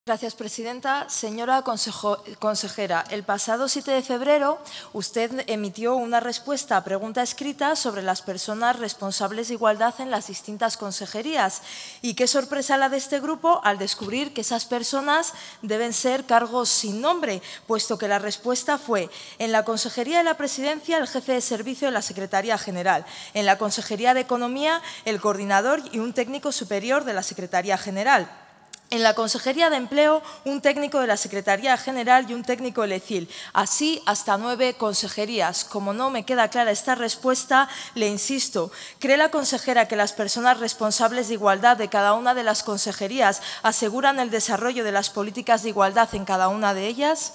Gracias, presidenta. Señora consejera, el pasado 7 de febrero usted emitió una respuesta a pregunta escrita sobre las personas responsables de igualdad en las distintas consejerías. Y qué sorpresa la de este grupo al descubrir que esas personas deben ser cargos sin nombre, puesto que la respuesta fue: en la Consejería de la Presidencia, el jefe de servicio de la Secretaría General; en la Consejería de Economía, el coordinador y un técnico superior de la Secretaría General; en la Consejería de Empleo, un técnico de la Secretaría General y un técnico del ECIL. Así hasta 9 consejerías. Como no me queda clara esta respuesta, le insisto, ¿cree la consejera que las personas responsables de igualdad de cada una de las consejerías aseguran el desarrollo de las políticas de igualdad en cada una de ellas?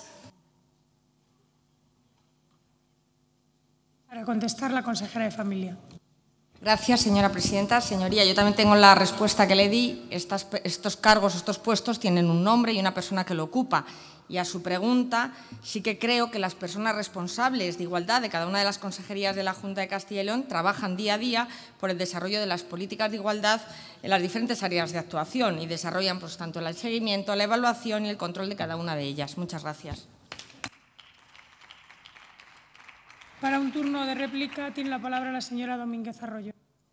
Para contestar, la consejera de Familia. Gracias, señora presidenta. Señoría, yo también tengo la respuesta que le di. Estos cargos, estos puestos tienen un nombre y una persona que lo ocupa. Y a su pregunta, sí que creo que las personas responsables de igualdad de cada una de las consejerías de la Junta de Castilla y León trabajan día a día por el desarrollo de las políticas de igualdad en las diferentes áreas de actuación y desarrollan, pues, tanto el seguimiento, la evaluación y el control de cada una de ellas. Muchas gracias. Para un turno de réplica tiene la palabra la señora Domínguez Arroyo.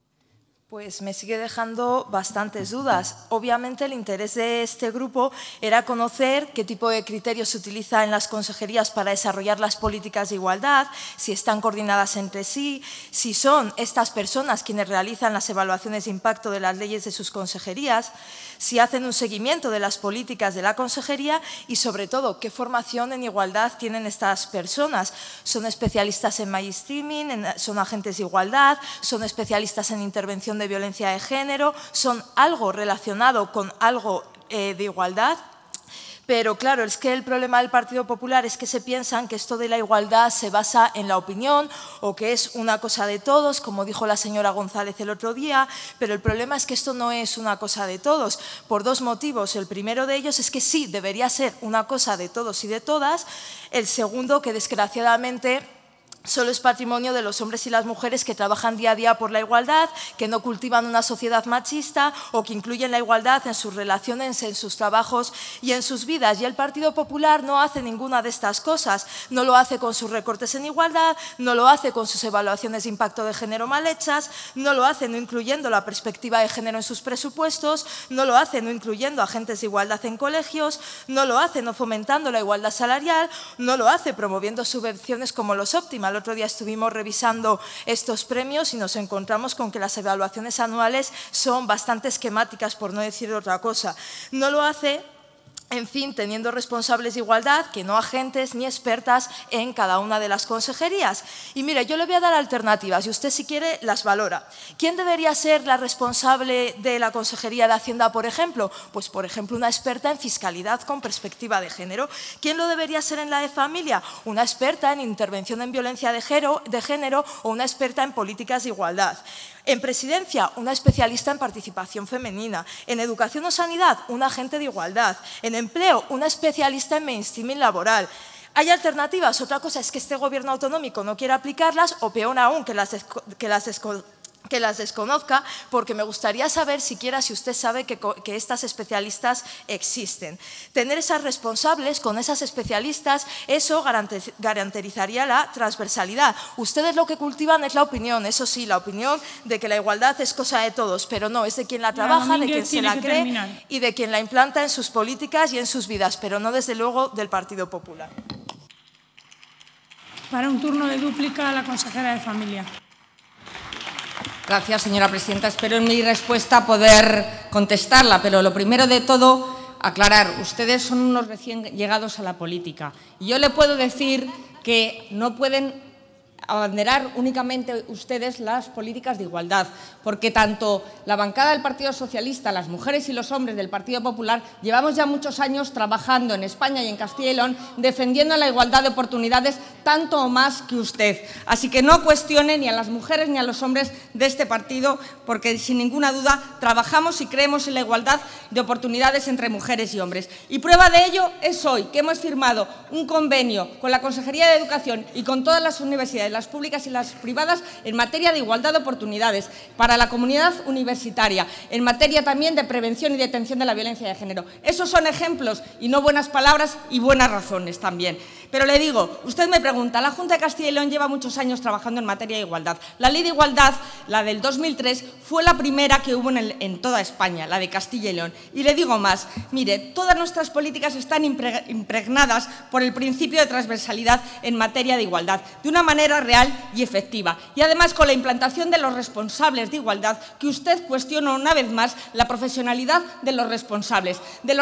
Pues me sigue dejando bastantes dudas. Obviamente el interés de este grupo era conocer qué tipo de criterios se utiliza en las consejerías para desarrollar las políticas de igualdad, si están coordinadas entre sí, si son estas personas quienes realizan las evaluaciones de impacto de las leyes de sus consejerías, si hacen un seguimiento de las políticas de la consejería y, sobre todo, qué formación en igualdad tienen estas personas. ¿Son especialistas en mainstreaming, son agentes de igualdad, son especialistas en intervención de violencia de género, son algo relacionado con algo de igualdad? Pero claro, es que el problema del Partido Popular es que se piensan que esto de la igualdad se basa en la opinión o que es una cosa de todos, como dijo la señora González el otro día, pero el problema es que esto no es una cosa de todos, por 2 motivos. El primero de ellos es que sí, debería ser una cosa de todos y de todas. El segundo, que desgraciadamente solo es patrimonio de los hombres y las mujeres que trabajan día a día por la igualdad, que no cultivan una sociedad machista o que incluyen la igualdad en sus relaciones, en sus trabajos y en sus vidas. Y el Partido Popular no hace ninguna de estas cosas. No lo hace con sus recortes en igualdad, no lo hace con sus evaluaciones de impacto de género mal hechas, no lo hace no incluyendo la perspectiva de género en sus presupuestos, no lo hace no incluyendo agentes de igualdad en colegios, no lo hace no fomentando la igualdad salarial, no lo hace promoviendo subvenciones como los Optima. El otro día estuvimos revisando estos premios y nos encontramos con que las evaluaciones anuales son bastante esquemáticas, por no decir otra cosa. No lo hace, en fin, teniendo responsables de igualdad que no agentes ni expertas en cada una de las consejerías. Y mire, yo le voy a dar alternativas y usted, si quiere, las valora. ¿Quién debería ser la responsable de la Consejería de Hacienda, por ejemplo? Pues, por ejemplo, una experta en fiscalidad con perspectiva de género. ¿Quién lo debería ser en la de Familia? Una experta en intervención en violencia de género o una experta en políticas de igualdad. En Presidencia, una especialista en participación femenina. En Educación o Sanidad, un agente de igualdad. En Empleo, una especialista en mainstreaming laboral. ¿Hay alternativas? Otra cosa es que este Gobierno autonómico no quiera aplicarlas o, peor aún, que las desconozca, porque me gustaría saber siquiera si usted sabe que estas especialistas existen. Tener esas responsables con esas especialistas, eso garantizaría la transversalidad. Ustedes lo que cultivan es la opinión, eso sí, la opinión de que la igualdad es cosa de todos, pero no, es de quien la trabaja, de quien se la cree y de quien la implanta en sus políticas y en sus vidas, pero no, desde luego, del Partido Popular. Para un turno de dúplica, la consejera de Familia. Gracias, señora presidenta. Espero en mi respuesta poder contestarla, pero lo primero de todo, aclarar. Ustedes son unos recién llegados a la política. Y yo le puedo decir que no pueden abanderar únicamente ustedes las políticas de igualdad, porque tanto la bancada del Partido Socialista, las mujeres y los hombres del Partido Popular, llevamos ya muchos años trabajando en España y en Castilla y León defendiendo la igualdad de oportunidades, tanto o más que usted. Así que no cuestione ni a las mujeres ni a los hombres de este partido, porque sin ninguna duda trabajamos y creemos en la igualdad de oportunidades entre mujeres y hombres. Y prueba de ello es hoy que hemos firmado un convenio con la Consejería de Educación y con todas las universidades, las públicas y las privadas, en materia de igualdad de oportunidades, para la comunidad universitaria, en materia también de prevención y detención de la violencia de género. Esos son ejemplos y no buenas palabras y buenas razones también. Pero le digo, usted me pregunta, la Junta de Castilla y León lleva muchos años trabajando en materia de igualdad. La Ley de Igualdad, la del 2003, fue la primera que hubo en toda España, la de Castilla y León. Y le digo más, mire, todas nuestras políticas están impregnadas por el principio de transversalidad en materia de igualdad, de una manera real y efectiva. Y además con la implantación de los responsables de igualdad, que usted cuestiona una vez más la profesionalidad de los responsables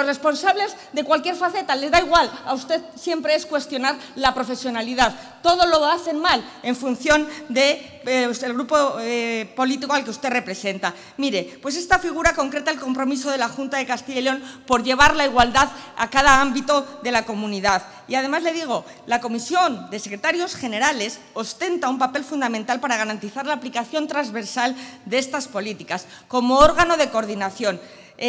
de cualquier faceta, les da igual, a usted siempre es cuestionar la profesionalidad. Todo lo hacen mal en función del grupo político al que usted representa. Mire, pues esta figura concreta el compromiso de la Junta de Castilla y León por llevar la igualdad a cada ámbito de la comunidad. Y además le digo, la Comisión de Secretarios Generales ostenta un papel fundamental para garantizar la aplicación transversal de estas políticas como órgano de coordinación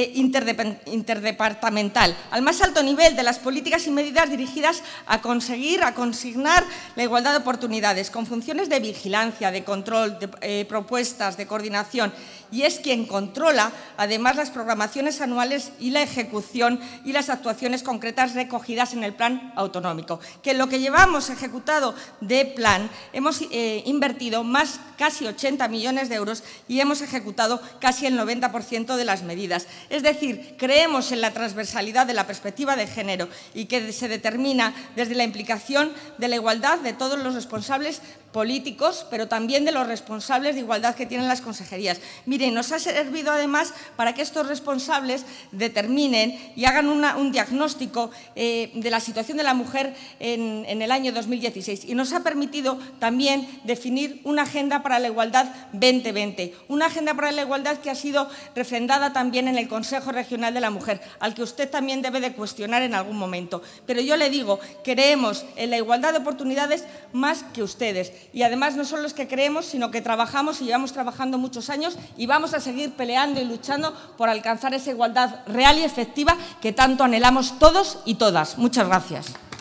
interdepartamental, al más alto nivel de las políticas y medidas dirigidas a consignar la igualdad de oportunidades, con funciones de vigilancia, de control, de propuestas, de coordinación. Y es quien controla, además, las programaciones anuales y la ejecución y las actuaciones concretas recogidas en el plan autonómico, que en lo que llevamos ejecutado de plan hemos invertido casi 80 millones de euros y hemos ejecutado casi el 90% de las medidas. Es decir, creemos en la transversalidad de la perspectiva de género y que se determina desde la implicación de la igualdad de todos los responsables políticos, pero también de los responsables de igualdad que tienen las consejerías. Miren, nos ha servido además para que estos responsables determinen y hagan un diagnóstico de la situación de la mujer en el año 2016 y nos ha permitido también definir una agenda para la igualdad 2020, una agenda para la igualdad que ha sido refrendada también en el Consejo Regional de la Mujer, al que usted también debe de cuestionar en algún momento. Pero yo le digo, creemos en la igualdad de oportunidades más que ustedes. Y además no son los que creemos, sino que trabajamos y llevamos trabajando muchos años y vamos a seguir peleando y luchando por alcanzar esa igualdad real y efectiva que tanto anhelamos todos y todas. Muchas gracias.